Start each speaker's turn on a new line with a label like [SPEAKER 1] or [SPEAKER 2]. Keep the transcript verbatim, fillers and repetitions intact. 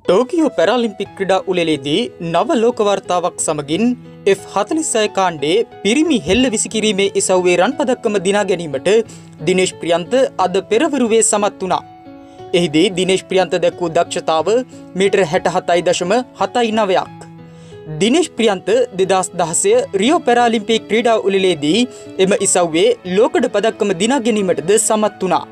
[SPEAKER 1] Tokyo Paralympic क्रीडा उළෙලේදී නව ලෝක වාර්තාවක් සමගින් එෆ් හතළිස් හය කාණ්ඩයේ පිරිමි හෙල්ල විසිකිරීමේ ඉසව්වේ රන් පදක්කම දිනා ගැනීමට දිනේෂ් ප්‍රියන්ත අද පෙරවරුවේ සමත් වුණා. එහිදී දිනේෂ් ප්‍රියන්ත දැක්වූ දක්ෂතාව මීටර හැට හතයි දශම හතයි නවයක්. දිනේෂ් ප්‍රියන්ත දෙදහස් දහසය රියෝ පැරාලිම්පික් ක්‍රීඩා උළෙලේදී එම ඉසව්වේ ලෝකඩ පදක්කම දිනා ගැනීමටද සමත් වුණා.